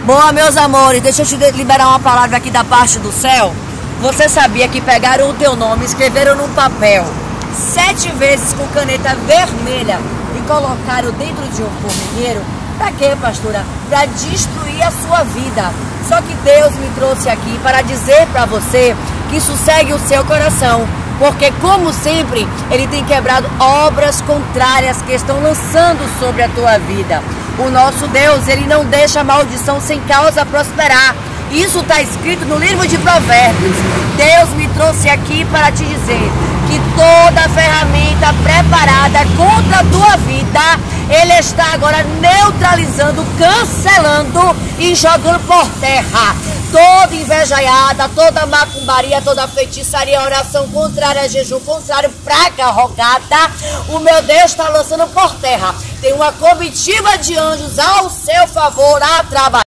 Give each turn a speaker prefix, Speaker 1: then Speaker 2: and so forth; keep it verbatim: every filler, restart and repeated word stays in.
Speaker 1: Bom, meus amores, deixa eu te liberar uma palavra aqui da parte do céu. Você sabia que pegaram o teu nome, escreveram num papel sete vezes com caneta vermelha e colocaram dentro de um formigueiro? Pra quê, pastora? Pra destruir a sua vida. Só que Deus me trouxe aqui para dizer pra você que isso segue o seu coração. Porque, como sempre, Ele tem quebrado obras contrárias que estão lançando sobre a tua vida. O nosso Deus, Ele não deixa a maldição sem causa prosperar. Isso está escrito no livro de Provérbios. Deus me trouxe aqui para te dizer que toda ferramenta preparada contra a tua vida, Ele está agora neutralizando, cancelando e jogando por terra. Toda invejaiada, toda macumbaria, toda feitiçaria, oração contrária, jejum contrário, praga rogada, o meu Deus está lançando por terra. Tem uma comitiva de anjos ao seu favor a trabalhar.